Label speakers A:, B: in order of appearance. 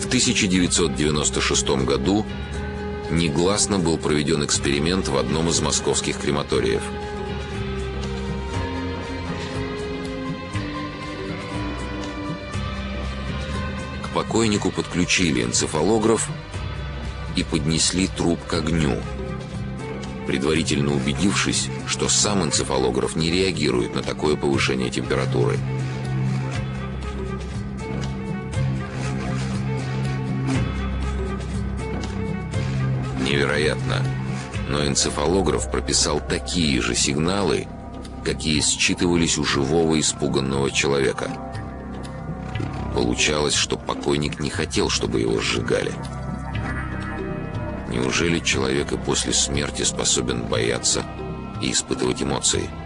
A: 1996 году негласно был проведен эксперимент в одном из московских крематориев. К покойнику подключили энцефалограф и поднесли труп к огню, предварительно убедившись, что сам энцефалограф не реагирует на такое повышение температуры. Невероятно, но энцефалограф прописал такие же сигналы, какие считывались у живого испуганного человека. Получалось, что покойник не хотел, чтобы его сжигали. Неужели человек и после смерти способен бояться и испытывать эмоции?